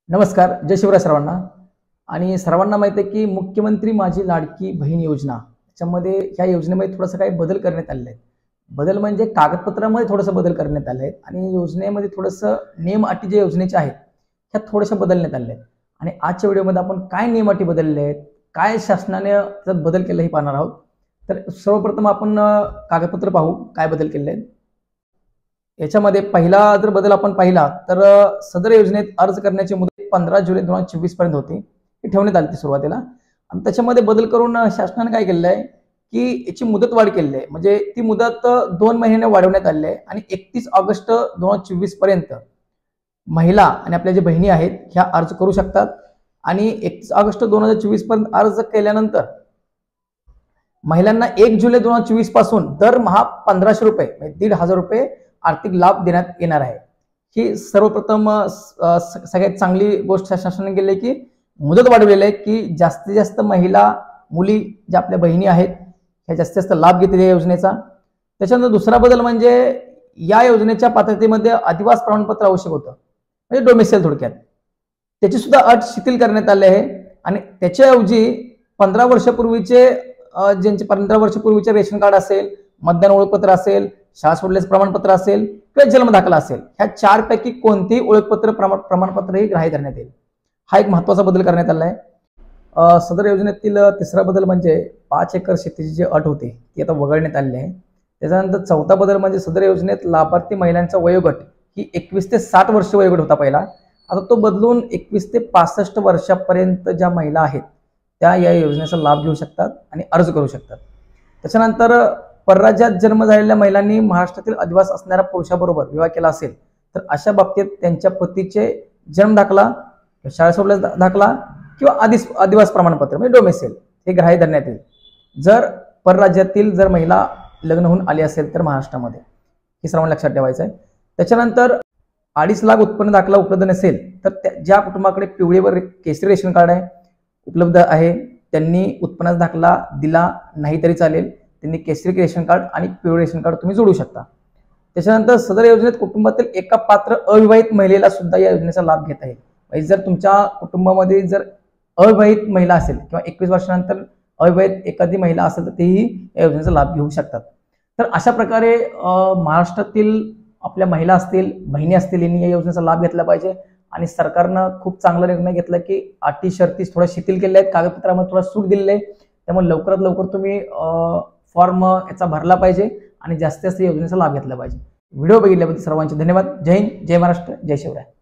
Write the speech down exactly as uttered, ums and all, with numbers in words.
नमस्कार, जय शिवराय सर्वांना। आणि सर्वांना माहिती आहे की मुख्यमंत्री माझी लाडकी बहीण योजना त्याच्यामध्ये ह्या योजनेमध्ये थोडंसं काही बदल करण्यात आलेले आहेत। बदल म्हणजे कागदपत्रामध्ये थोडंसं बदल करण्यात आले आहेत आणि योजनेमध्ये थोडंसं नियम अटी जे योजनेचे आहेत ह्या थोड्याशा बदलण्यात आलेल्या आहेत। आणि आजच्या व्हिडिओमध्ये आपण काय नियम अटी बदलले आहेत, काय शासनाने त्यात बदल केले हे पाहणार आहोत। तर सर्वप्रथम आपण कागदपत्र पाहू काय बदल केले आहेत। याच्यामध्ये पहिला जर बदल आपण पाहिला तर सदर योजनेत अर्ज करण्याची मुदत पंधरा जुलै दोन हजार चोवीस पर्यंत होती, ही ठेवण्यात आली सुरुवातीला। आणि त्याच्यामध्ये बदल करून शासनाने काय केलेलं आहे की याची मुदत वाढ केलेली आहे, म्हणजे ती मुदत दोन महिन्याने वाढवण्यात आली आहे आणि एकतीस ऑगस्ट दोन हजार चोवीस पर्यंत महिला आणि आपल्या जे बहिणी आहेत ह्या अर्ज करू शकतात। आणि एकतीस ऑगस्ट दोन हजार चोवीस पर्यंत अर्ज केल्यानंतर महिलांना एक जुलै दोन हजार चोवीस पासून दरमहा पंधराशे रुपये म्हणजे दीड हजार रुपये आर्थिक लाभ देण्यात येणार आहे। ही सर्वप्रथम सगळ्यात चांगली गोष्ट शासनाने केली आहे की मुदत वाढवलेली आहे की जास्तीत जास्त महिला मुली ज्या आपल्या बहिणी आहेत ह्या जास्तीत जास्त लाभ घेतील या योजनेचा। त्याच्यानंतर दुसरा बदल म्हणजे या योजनेच्या पात्रतेमध्ये अधिवास प्रमाणपत्र आवश्यक होतं, म्हणजे डोमेसाइल थोडक्यात, त्याची सुद्धा अट शिथिल करण्यात आली आहे। आणि त्याच्याऐवजी पंधरा वर्षापूर्वीचे ज्यांचे पंधरा वर्षापूर्वीचे रेशन कार्ड असेल, मतदान ओळखपत्र असेल, शाळा सोडल्याचं प्रमाणपत्र असेल किंवा जन्म दाखला असेल, ह्या चार पैकी कोणतेही ओळखपत्र प्रमाणपत्र हे ग्राह्य धरण्यात येईल। हा एक महत्त्वाचा बदल करण्यात आला आहे। सदर योजनेतील तिसरा बदल म्हणजे पाच एकर शेतीची जी अट होती ती आता वगळण्यात आली आहे। त्याच्यानंतर चौथा बदल म्हणजे सदर योजनेत लाभार्थी महिलांचा वयोगट ही एकवीस ते साठ वर्ष वयोगट होता पहिला, आता तो बदलून एकवीस ते पासष्ट वर्षापर्यंत ज्या महिला आहेत त्या या योजनेचा लाभ घेऊ शकतात आणि अर्ज करू शकतात। त्याच्यानंतर परराज्यात जन्म झालेल्या महिलांनी महाराष्ट्रातील अधिवास असणाऱ्या पुरुषाबरोबर विवाह केला असेल तर अशा बाबतीत त्यांच्या पतीचे जन्म दाखला, शाळा सोडल्याचा दाखला किंवा आदिस अधिवास प्रमाणपत्र म्हणजे डोमेसाइल हे ग्राह्य धरण्यात येईल, जर परराज्यातील जर महिला लग्न होऊन आली असेल तर महाराष्ट्रामध्ये। हे सर्वांना लक्षात ठेवायचं आहे। त्याच्यानंतर अडीच लाख उत्पन्न दाखला उपलब्ध नसेल तर ज्या कुटुंबाकडे पिवळीवर केसरी रेशन कार्ड आहे उपलब्ध आहे त्यांनी उत्पन्नाचा दाखला दिला नाही तरी चालेल, त्यांनी केसरी रेशन कार्ड आणि पिवळे रेशन कार्ड तुम्ही जोडू शकता। त्याच्यानंतर सदर योजनेत कुटुंबातील एका पात्र अविवाहित महिलेला सुद्धा या योजनेचा लाभ घेता येईल। म्हणजे जर तुमच्या कुटुंबामध्ये जर अविवाहित महिला असेल किंवा एकवीस वर्षानंतर अविवाहित एखादी महिला असेल तर तेही या योजनेचा लाभ घेऊ शकतात। तर अशा प्रकारे महाराष्ट्रातील आपल्या महिला असतील, बहिणी असतील यांनी या योजनेचा लाभ घेतला पाहिजे। आणि सरकारनं खूप चांगला निर्णय घेतला की अटी शर्ती थोड्या शिथिल केल्या आहेत, कागदपत्रामध्ये थोडा सूट दिलेली आहे, त्यामुळे लवकरात लवकर तुम्ही फॉर्म याचा भरला पाहिजे आणि जास्तीत जास्त योजनेचा लाभ घेतला पाहिजे। व्हिडिओ बघितल्याबद्दल सर्वांचे धन्यवाद। जय हिंद, जय महाराष्ट्र, जय शिवराय।